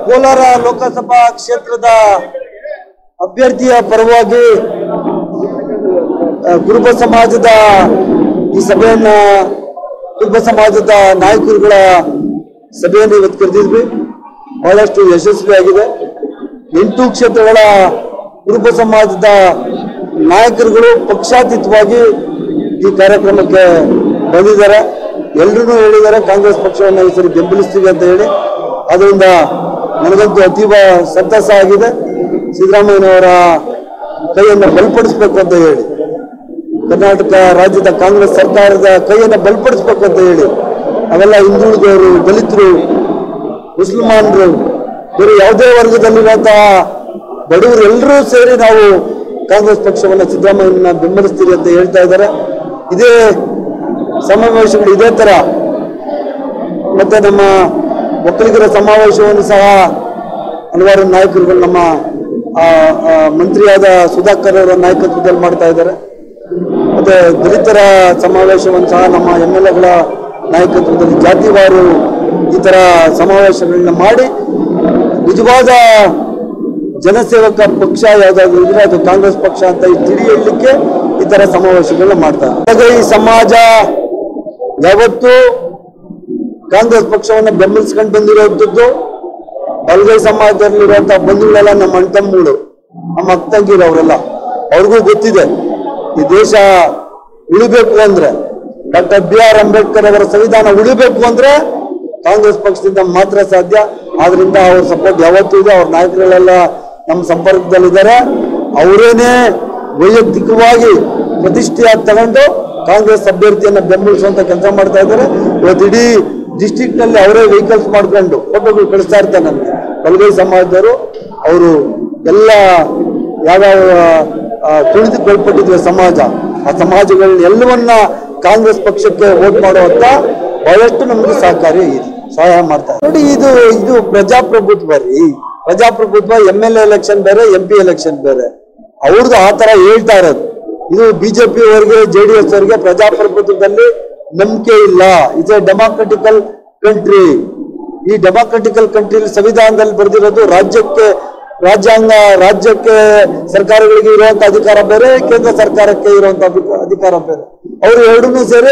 ಕೋಲಾರ ಲೋಕಸಭಾ ಕ್ಷೇತ್ರದ ಅಭ್ಯರ್ಥಿಯ ಪರವಾಗಿ ಕುರುಬ ಸಮಾಜದ ಈ ಸಭೆಯನ್ನ ಕುರುಬ ಸಮಾಜದ ನಾಯಕರುಗಳ ಸಭೆಯನ್ನು ಇವತ್ತು ಕರೆದಿದ್ವಿ. ಬಹಳಷ್ಟು ಯಶಸ್ವಿಯಾಗಿದೆ. 8 ಕ್ಷೇತ್ರಗಳ ಕುರುಬ ಸಮಾಜದ ನಾಯಕರುಗಳು ಪಕ್ಷಾತೀತವಾಗಿ ಈ ಕಾರ್ಯಕ್ರಮಕ್ಕೆ ಬಂದಿದ್ದಾರೆ. ಎಲ್ಲರೂ ಹೇಳಿದ್ದಾರೆ ಕಾಂಗ್ರೆಸ್ ಪಕ್ಷವನ್ನು ಈ ಸರಿ ಬೆಂಬಲಿಸ್ತೀವಿ ಅಂತ ಹೇಳಿ. ಅದರಿಂದ ನನಗಂತೂ ಅತೀವ ಸಂತಸ ಆಗಿದೆ. ಸಿದ್ದರಾಮಯ್ಯನವರ ಕೈಯನ್ನು ಬಲಪಡಿಸಬೇಕು ಅಂತ ಹೇಳಿ, ಕರ್ನಾಟಕ ರಾಜ್ಯದ ಕಾಂಗ್ರೆಸ್ ಸರ್ಕಾರದ ಕೈಯನ್ನು ಬಲಪಡಿಸಬೇಕು ಅಂತ ಹೇಳಿ ಅವೆಲ್ಲ ಹಿಂದುಳಿದವರು, ದಲಿತರು, ಮುಸಲ್ಮಾನರು, ಬೇರೆ ಯಾವುದೇ ವರ್ಗದಲ್ಲಿರುವಂತಹ ಬಡವರು ಎಲ್ಲರೂ ಸೇರಿ ನಾವು ಕಾಂಗ್ರೆಸ್ ಪಕ್ಷವನ್ನು ಸಿದ್ದರಾಮಯ್ಯನ ಬೆಂಬಲಿಸ್ತೀವಿ ಅಂತ ಹೇಳ್ತಾ ಇದ್ದಾರೆ. ಇದೇ ಸಮಾವೇಶಗಳು ಇದೇ ತರ ಮತ್ತೆ ನಮ್ಮ ಒಕ್ಕಲಿಗರ ಸಮಾವೇಶವನ್ನು ಸಹ ಹಲವಾರು ನಾಯಕರುಗಳು ನಮ್ಮ ಮಂತ್ರಿಯಾದ ಸುಧಾಕರ್ ಅವರ ನಾಯಕತ್ವದಲ್ಲಿ ಮಾಡ್ತಾ ಇದ್ದಾರೆ. ಮತ್ತೆ ದಲಿತರ ಸಮಾವೇಶವನ್ನು ಸಹ ನಮ್ಮ MLAಗಳ ನಾಯಕತ್ವದಲ್ಲಿ ಜಾತಿವಾರು ಈ ತರ ಸಮಾವೇಶಗಳನ್ನ ಮಾಡಿ ನಿಜವಾದ ಜನಸೇವಕ ಪಕ್ಷ ಯಾವ್ದಾದ್ರು ಇದ್ರೆ ಅದು ಕಾಂಗ್ರೆಸ್ ಪಕ್ಷ ಅಂತ ತಿಳಿ ಹೇಳಲಿಕ್ಕೆ ಈ ತರ ಸಮಾವೇಶಗಳನ್ನ ಮಾಡ್ತಾರೆ. ಹಾಗೆ ಈ ಸಮಾಜ ಯಾವತ್ತು ಕಾಂಗ್ರೆಸ್ ಪಕ್ಷವನ್ನು ಬೆಂಬಲಿಸ್ಕೊಂಡು ಬಂದಿರುವಂತದ್ದು. ಬಲಗೈ ಸಮಾಜದಲ್ಲಿರುವಂತಹ ಬಂಧುಗಳೆಲ್ಲ ನಮ್ಮ ಅಣ್ಣ ತಮ್ಮಗಳು, ನಮ್ಮ ಅಕ್ಕ ತಂಗಿರು, ಅವರೆಲ್ಲ ಅವ್ರಿಗೂ ಗೊತ್ತಿದೆ ಈ ದೇಶ ಉಳಿಬೇಕು ಅಂದ್ರೆ, ಡಾಕ್ಟರ್ BR ಅಂಬೇಡ್ಕರ್ ಅವರ ಸಂವಿಧಾನ ಉಳಿಬೇಕು ಅಂದ್ರೆ ಕಾಂಗ್ರೆಸ್ ಪಕ್ಷದಿಂದ ಮಾತ್ರ ಸಾಧ್ಯ. ಆದ್ರಿಂದ ಅವ್ರ ಸಪೋರ್ಟ್ ಯಾವತ್ತೂ ಇದೆ. ಅವ್ರ ನಾಯಕರುಗಳೆಲ್ಲ ನಮ್ಮ ಸಂಪರ್ಕದಲ್ಲಿದ್ದಾರೆ. ಅವರೇನೆ ವೈಯಕ್ತಿಕವಾಗಿ ಪ್ರತಿಷ್ಠೆಯಾಗಿ ತಗೊಂಡು ಕಾಂಗ್ರೆಸ್ ಅಭ್ಯರ್ಥಿಯನ್ನ ಬೆಂಬಲಿಸುವಂತ ಕೆಲಸ ಮಾಡ್ತಾ ಇದ್ದಾರೆ. ಇವತ್ತು ಇಡೀ ಡಿಸ್ಟ್ರಿಕ್ಟ್ ನಲ್ಲಿ ಅವರೇ ವೆಹಿಕಲ್ಸ್ ಮಾಡ್ಕೊಂಡು ಫೋಟೋಗಳು ಕಳಿಸ್ತಾ ಇರ್ತಾರೆ. ನಮ್ಗೆ ಬಲಗೈ ಸಮಾಜದವರು ಅವರು ಎಲ್ಲ ಯಾವ್ಯಾವ ತುಳಿದುಕೊಳ್ಪಟ್ಟಿದ್ವಿ ಸಮಾಜ, ಆ ಸಮಾಜಗಳನ್ನ ಎಲ್ಲವನ್ನ ಕಾಂಗ್ರೆಸ್ ಪಕ್ಷಕ್ಕೆ ವೋಟ್ ಮಾಡುವಂತ ಬಹಳಷ್ಟು ನಮ್ಗೆ ಸಹಾಯ ಮಾಡ್ತಾರೆ. ನೋಡಿ, ಇದು ಪ್ರಜಾಪ್ರಭುತ್ವ ರೀ. ಪ್ರಜಾಪ್ರಭುತ್ವ MLA ಎಲೆಕ್ಷನ್ ಬೇರೆ, MP ಎಲೆಕ್ಷನ್ ಬೇರೆ. ಅವ್ರದ್ದು ಆ ತರ ಹೇಳ್ತಾ ಇರೋದು. ಇದು BJP ಅವರಿಗೆ, JDS ಅವರಿಗೆ ಪ್ರಜಾಪ್ರಭುತ್ವದಲ್ಲಿ ನಂಬಿಕೆ ಇಲ್ಲ. ಇದು ಡೆಮಾಕ್ರೆಟಿಕಲ್ ಕಂಟ್ರಿ. ಈ ಡೆಮಾಕ್ರೆಟಿಕಲ್ ಕಂಟ್ರಿಯಲ್ಲಿ ಸಂವಿಧಾನದಲ್ಲಿ ಬರೆದಿರೋದು ರಾಜ್ಯಕ್ಕೆ ಸರ್ಕಾರಗಳಿಗೆ ಇರುವಂತ ಅಧಿಕಾರ ಬೇರೆ, ಕೇಂದ್ರ ಸರ್ಕಾರಕ್ಕೆ ಇರುವಂತ ಅಧಿಕಾರ ಬೇರೆ. ಅವರು ಎರಡನ್ನೂ ಸೇರಿ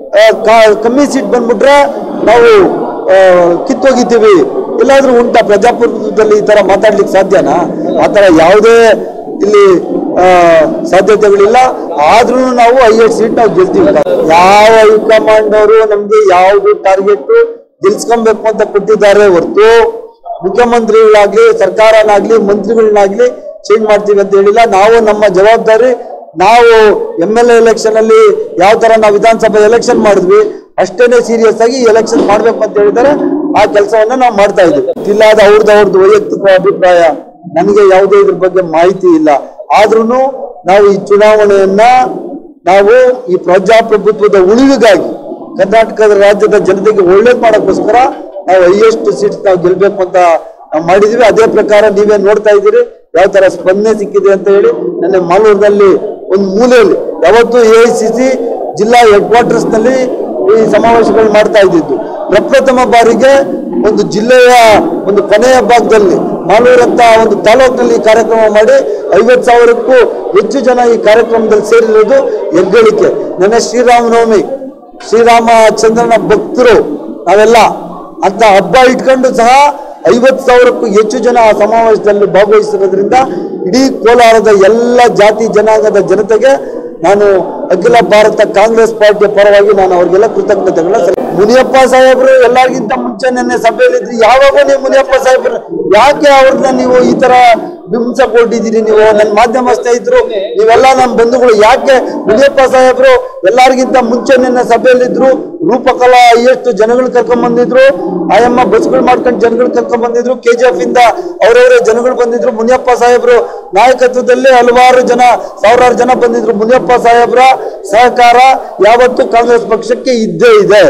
ಕಮ್ಮಿ ಸೀಟ್ ಬಂದ್ಬಿಟ್ರೆ ನಾವು ಕಿತ್ತೋಗಿದ್ದೀವಿ. ಎಲ್ಲಾದ್ರೂ ಉಂಟಾ ಪ್ರಜಾಪ್ರಭುತ್ವದಲ್ಲಿ ಈ ತರ ಮಾತಾಡ್ಲಿಕ್ಕೆ ಸಾಧ್ಯನಾ? ಆತರ ಯಾವುದೇ ಇಲ್ಲಿ ಸಾಧ್ಯತೆಗಳಿಲ್ಲ. ಆದ್ರೂ ನಾವು 5 ಸೀಟ್ ನಾವು ಗೆಲ್ತೀವಿ. ಯಾವ ಹೈಕಮಾಂಡ್ ಅವರು ನಮ್ಗೆ ಯಾವ್ದು ಟಾರ್ಗೆಟ್ ಗೆಲ್ಸ್ಕೊಬೇಕು ಅಂತ ಕೊಟ್ಟಿದ್ದಾರೆ ಹೊರತು ಮುಖ್ಯಮಂತ್ರಿಗಳಾಗ್ಲಿ, ಸರ್ಕಾರನಾಗ್ಲಿ, ಮಂತ್ರಿಗಳನ್ನಾಗ್ಲಿ ಚೇಂಜ್ ಮಾಡ್ತೀವಿ ಅಂತ ಹೇಳಿಲ್ಲ. ನಾವು ನಮ್ಮ ಜವಾಬ್ದಾರಿ, ನಾವು MLA ಎಲೆಕ್ಷನ್ ಅಲ್ಲಿ ಯಾವ ತರ ನಾವು ವಿಧಾನಸಭಾ ಎಲೆಕ್ಷನ್ ಮಾಡಿದ್ವಿ ಅಷ್ಟೇನೆ ಸೀರಿಯಸ್ ಆಗಿ ಎಲೆಕ್ಷನ್ ಮಾಡ್ಬೇಕು ಅಂತ ಹೇಳಿದ್ದಾರೆ. ಆ ಕೆಲಸವನ್ನ ನಾವು ಮಾಡ್ತಾ ಇದ್ವಿ. ಇಲ್ಲಾದ ಅವ್ರದ್ದು ವೈಯಕ್ತಿಕ ಅಭಿಪ್ರಾಯ, ನನಗೆ ಯಾವುದೇ ಇದ್ರ ಬಗ್ಗೆ ಮಾಹಿತಿ ಇಲ್ಲ. ಆದ್ರೂ ನಾವು ಈ ಚುನಾವಣೆಯನ್ನ ನಾವು ಈ ಪ್ರಜಾಪ್ರಭುತ್ವದ ಉಳಿವಿಗಾಗಿ ಕರ್ನಾಟಕದ ರಾಜ್ಯದ ಜನತೆಗೆ ಒಳ್ಳೇದ್ ಮಾಡೋಕ್ಕೋಸ್ಕರ ನಾವು 5 ಸೀಟ್ಸ್ ನಾವು ಗೆಲ್ಬೇಕು ಅಂತ ನಾವು ಮಾಡಿದೀವಿ. ಅದೇ ಪ್ರಕಾರ ನೀವೇ ನೋಡ್ತಾ ಇದ್ದೀರಿ ಯಾವ ತರ ಸ್ಪಂದನೆ ಸಿಕ್ಕಿದೆ ಅಂತ ಹೇಳಿ. ನನ್ನ ಮಾಲೂರಿನಲ್ಲಿ ಒಂದು ಮೂಲೆಯಲ್ಲಿ ಯಾವತ್ತು AICC ಜಿಲ್ಲಾ ಹೆಡ್ ಕ್ವಾರ್ಟರ್ಸ್ ನಲ್ಲಿ ಈ ಸಮಾವೇಶಗಳು ಮಾಡ್ತಾ ಇದ್ದಿದ್ದು. ಪ್ರಪ್ರಥಮ ಬಾರಿಗೆ ಒಂದು ಜಿಲ್ಲೆಯ ಒಂದು ಕೊನೆಯ ಭಾಗದಲ್ಲಿ ಮಾಲೂರಂತ ಒಂದು ತಾಲೂಕಿನಲ್ಲಿ ಕಾರ್ಯಕ್ರಮ ಮಾಡಿ 50,000ಕ್ಕೂ ಹೆಚ್ಚು ಜನ ಈ ಕಾರ್ಯಕ್ರಮದಲ್ಲಿ ಸೇರಿರೋದು ಹೆಗ್ಗಳಿಕೆ. ನನ್ನ ಶ್ರೀರಾಮನವಮಿ, ಶ್ರೀರಾಮಚಂದ್ರನ ಭಕ್ತರು ನಾವೆಲ್ಲ ಅಂತ ಹಬ್ಬ ಇಟ್ಕೊಂಡು ಸಹ 50,000ಕ್ಕೂ ಹೆಚ್ಚು ಜನ ಆ ಸಮಾವೇಶದಲ್ಲಿ ಭಾಗವಹಿಸಿರೋದ್ರಿಂದ ಇಡೀ ಕೋಲಾರದ ಎಲ್ಲ ಜಾತಿ ಜನಾಂಗದ ಜನತೆಗೆ ನಾನು ಅಖಿಲ ಭಾರತ ಕಾಂಗ್ರೆಸ್ ಪಾರ್ಟಿಯ ಪರವಾಗಿ ನಾನು ಅವ್ರಿಗೆಲ್ಲ ಕೃತಜ್ಞತೆಗಳನ್ನ ಮುನಿಯಪ್ಪ ಸಾಹೇಬರು ಎಲ್ಲರಿಗಿಂತ ಮುಂಚೆ ನನ್ನ ಸಭೆಯಲ್ಲಿದ್ರಿ. ಯಾವಾಗ ನೀವು ಮುನಿಯಪ್ಪ ಸಾಹೇಬರು ಯಾಕೆ ಅವ್ರನ್ನ ನೀವು ಈ ತರ ಬಿಂಸ ಕೊಟ್ಟಿದ್ದೀರಿ? ನೀವು ನನ್ನ ಮಾಧ್ಯಮ ಸ್ನೇಹಿತರು ನೀವೆಲ್ಲ ನಮ್ಮ ಬಂಧುಗಳು, ಯಾಕೆ ಮುನಿಯಪ್ಪ ಸಾಹೇಬರು ಎಲ್ಲರಿಗಿಂತ ಮುಂಚೆ ನನ್ನ ಸಭೆಯಲ್ಲಿದ್ರು? ರೂಪಕಲಾ ಎಷ್ಟು ಜನಗಳು ಕರ್ಕೊಂಡ್ ಬಂದಿದ್ರು, ಆಯಮ್ಮ ಬಸ್ಗಳು ಮಾಡ್ಕೊಂಡು ಜನಗಳು ಕರ್ಕೊಂಡ್ ಬಂದಿದ್ರು, KGF ಇಂದ ಅವರವರೇ ಜನಗಳು ಬಂದಿದ್ರು. ಮುನಿಯಪ್ಪ ಸಾಹೇಬರು ನಾಯಕತ್ವದಲ್ಲಿ ಹಲವಾರು ಜನ, ಸಾವಿರಾರು ಜನ ಬಂದಿದ್ರು. ಮುನಿಯಪ್ಪ ಸಾಹೇಬ್ರ ಸಹಕಾರ ಯಾವತ್ತು ಕಾಂಗ್ರೆಸ್ ಪಕ್ಷಕ್ಕೆ ಇದ್ದೇ ಇದೆ.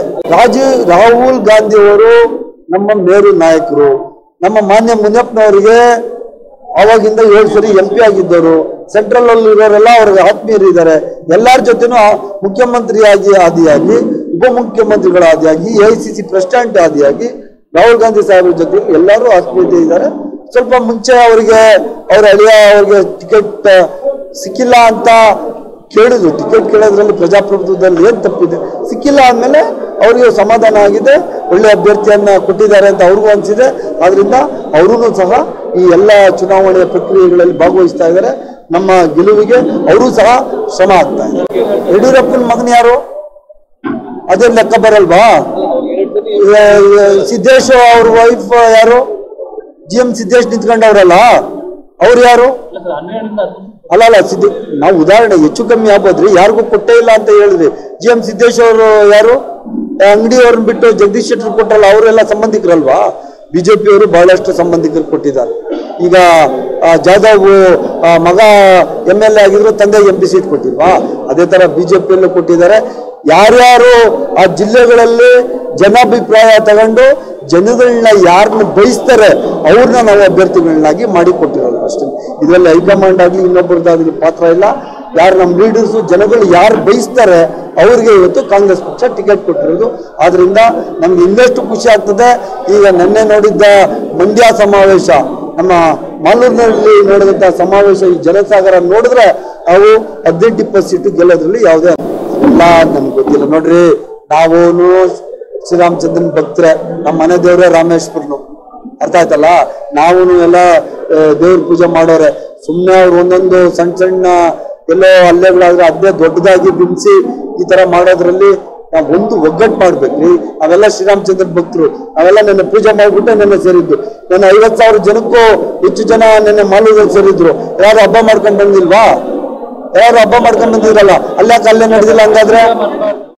ರಾಹುಲ್ ಗಾಂಧಿ ಅವರು ನಮ್ಮ ಮೇರು ನಾಯಕರು. ನಮ್ಮ ಮಾನ್ಯ ಮುನಿಯಪ್ಪನವರಿಗೆ ಅವಾಗಿಂದ 7 ಸರಿ MP ಆಗಿದ್ದರು. ಸೆಂಟ್ರಲ್ ಅಲ್ಲಿ ಇರೋರೆಲ್ಲ ಅವ್ರಿಗೆ ಆತ್ಮೀಯರು ಇದ್ದಾರೆ. ಎಲ್ಲರ ಜೊತೆನೂ ಮುಖ್ಯಮಂತ್ರಿ ಆದಿಯಾಗಿ, ಉಪಮುಖ್ಯಮಂತ್ರಿಗಳ ಆದಿಯಾಗಿ, AICC ಪ್ರೆಸಿಡೆಂಟ್ ಆದಿಯಾಗಿ ರಾಹುಲ್ ಗಾಂಧಿ ಸಾಹೇಬ್ರ ಜೊತೆ ಎಲ್ಲರೂ ಆತ್ಮೀಯತೆ ಇದ್ದಾರೆ. ಸ್ವಲ್ಪ ಮುಂಚೆ ಅವರಿಗೆ ಅವ್ರ ಅಳಿಯ ಅವ್ರಿಗೆ ಟಿಕೆಟ್ ಸಿಕ್ಕಿಲ್ಲ ಅಂತ ಕೇಳಿದ್ರು. ಟಿಕೆಟ್ ಕೇಳೋದ್ರಲ್ಲಿ ಪ್ರಜಾಪ್ರಭುತ್ವದಲ್ಲಿ ಏನ್ ತಪ್ಪಿದೆ? ಸಿಕ್ಕಿಲ್ಲ ಅಂದಮೇಲೆ ಅವ್ರಿಗೆ ಸಮಾಧಾನ ಆಗಿದೆ, ಒಳ್ಳೆ ಅಭ್ಯರ್ಥಿಯನ್ನ ಕೊಟ್ಟಿದ್ದಾರೆ ಅಂತ ಅವ್ರಿಗೂ ಅನ್ಸಿದೆ. ಆದ್ರಿಂದ ಅವರೂ ಸಹ ಈ ಎಲ್ಲ ಚುನಾವಣೆಯ ಪ್ರಕ್ರಿಯೆಗಳಲ್ಲಿ ಭಾಗವಹಿಸ್ತಾ ಇದ್ದಾರೆ. ನಮ್ಮ ಗೆಲುವಿಗೆ ಅವರು ಸಹ ಶ್ರಮ ಆಗ್ತಾ ಇದ್ದಾರೆ. ಯಡಿಯೂರಪ್ಪನ ಮಗನ ಯಾರು? ಅದೇ ಲೆಕ್ಕ ಬರಲ್ವಾ? ಸಿದ್ದೇಶ್ ಅವ್ರ ವೈಫ್ ಯಾರು? GM ಸಿದ್ದೇಶ್ ನಿಂತ್ಕೊಂಡವ್ರಲ್ಲ, ಅವ್ರು ಯಾರು? ಅಲ್ಲ ನಾವು ಉದಾಹರಣೆ ಹೆಚ್ಚು ಕಮ್ಮಿ ಆಗ್ಬೋದ್ರಿ, ಯಾರಿಗೂ ಕೊಟ್ಟೇ ಇಲ್ಲ ಅಂತ ಹೇಳಿದ್ರಿ. GM ಸಿದ್ದೇಶ್ ಅವರು ಯಾರು? ಅಂಗಡಿ ಅವ್ರನ್ನ ಬಿಟ್ಟು ಜಗದೀಶ್ ಶೆಟ್ಟರ್ ಕೊಟ್ಟಲ್ಲ, ಅವರೆಲ್ಲ ಸಂಬಂಧಿಕರಲ್ವಾ? ಬಿಜೆಪಿ ಅವರು ಬಹಳಷ್ಟು ಸಂಬಂಧಿಕರು ಕೊಟ್ಟಿದ್ದಾರೆ. ಈಗ ಜಾಧವ್ ಮಗ MLA ಆಗಿದ್ರು, ತಂದೆ MP ಸೀಟ್ ಕೊಟ್ಟಿಲ್ವಾ? ಅದೇ ತರ ಬಿಜೆಪಿಯಲ್ಲೂ ಕೊಟ್ಟಿದ್ದಾರೆ. ಯಾರ್ಯಾರು ಆ ಜಿಲ್ಲೆಗಳಲ್ಲಿ ಜನಾಭಿಪ್ರಾಯ ತಗೊಂಡು ಜನಗಳನ್ನ ಯಾರನ್ನ ಬಯಸ್ತಾರೆ ಅವ್ರನ್ನ ನಾವು ಅಭ್ಯರ್ಥಿಗಳನ್ನಾಗಿ ಮಾಡಿ ಕೊಟ್ಟಿರೋದು ಅಷ್ಟೇ. ಇದರಲ್ಲಿ ಹೈಕಮಾಂಡ್ ಆಗ್ಲಿ ಇನ್ನೊಬ್ಬರದಾಗ್ಲಿ ಪಾತ್ರ ಇಲ್ಲ. ಯಾರು ನಮ್ಮ ಲೀಡರ್ಸು ಜನಗಳು ಯಾರು ಬಯಸ್ತಾರೆ ಅವ್ರಿಗೆ ಇವತ್ತು ಕಾಂಗ್ರೆಸ್ ಪಕ್ಷ ಟಿಕೆಟ್ ಕೊಟ್ಟಿರೋದು. ಆದ್ರಿಂದ ನಮ್ಗೆ ಇನ್ನಷ್ಟು ಖುಷಿ ಆಗ್ತದೆ. ಈಗ ನಿನ್ನೆ ನೋಡಿದ್ದ ಮಂಡ್ಯ ಸಮಾವೇಶ, ನಮ್ಮ ಮಾಲೂರಿನಲ್ಲಿ ನೋಡಿದಂತ ಸಮಾವೇಶ, ಈ ಜನಸಾಗರ ನೋಡಿದ್ರೆ ಅವು 18-20 ಸೀಟು ಗೆಲ್ಲೋದ್ರಲ್ಲಿ ಯಾವುದೇ ಎಲ್ಲ ನಮ್ಗೆ ಗೊತ್ತಿಲ್ಲ. ನೋಡ್ರಿ, ನಾವು ಶ್ರೀರಾಮಚಂದ್ರನ್ ಭಕ್ತರೆ, ನಮ್ಮ ಮನೆ ದೇವ್ರೆ ರಾಮೇಶ್ವರನು, ಅರ್ಥ ಆಯ್ತಲ್ಲ. ನಾವು ಎಲ್ಲ ದೇವ್ರ ಪೂಜೆ ಮಾಡೋರೆ. ಸುಮ್ಮನೆ ಅವ್ರು ಒಂದೊಂದು ಸಣ್ಣ ಎಲ್ಲೋ ಹಲ್ಲೆಗಳಾದ್ರೆ ಅದೇ ದೊಡ್ಡದಾಗಿ ಬಿಂಬಿಸಿ ಈ ತರ ಮಾಡೋದ್ರಲ್ಲಿ ನಾವು ಒಂದು ಒಗ್ಗಟ್ಟು ಮಾಡ್ಬೇಕ್ರಿ. ಅವೆಲ್ಲ ಶ್ರೀರಾಮಚಂದ್ರನ್ ಭಕ್ತರು, ಅವೆಲ್ಲ ನೆನ್ನೆ ಪೂಜೆ ಮಾಡ್ಬಿಟ್ಟೆ ನೆನ್ನೆ ಸೇರಿದ್ದು. ನನ್ನ 50,000 ಜನಕ್ಕೂ ಹೆಚ್ಚು ಜನ ನೆನ್ನೆ ಮಾಲೂರಲ್ಲಿ ಸೇರಿದ್ರು. ಯಾರು ಹಬ್ಬ ಮಾಡ್ಕೊಂಡ್ ಬಂದಿಲ್ವಾ? ಯಾರು ಹಬ್ಬ ಮಾಡ್ಕೊಂಡ್ ಬಂದಿದ್ರಲ್ಲ, ಅಲ್ಲೇ ನಡೆದಿಲ್ಲ ಹಂಗಾದ್ರೆ?